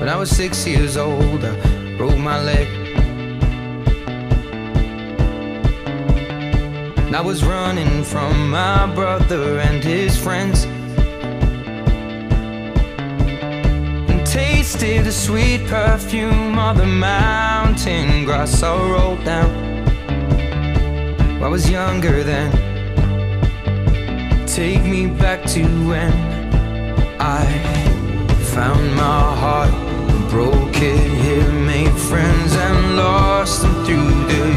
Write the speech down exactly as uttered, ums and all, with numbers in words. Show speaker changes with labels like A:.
A: When I was six years old, I broke my leg. And I was running from my brother and his friends, and tasted the sweet perfume of the mountain grass I rolled down. I was younger then. Take me back to when I found my heart, broke it here, made friends and lost them through the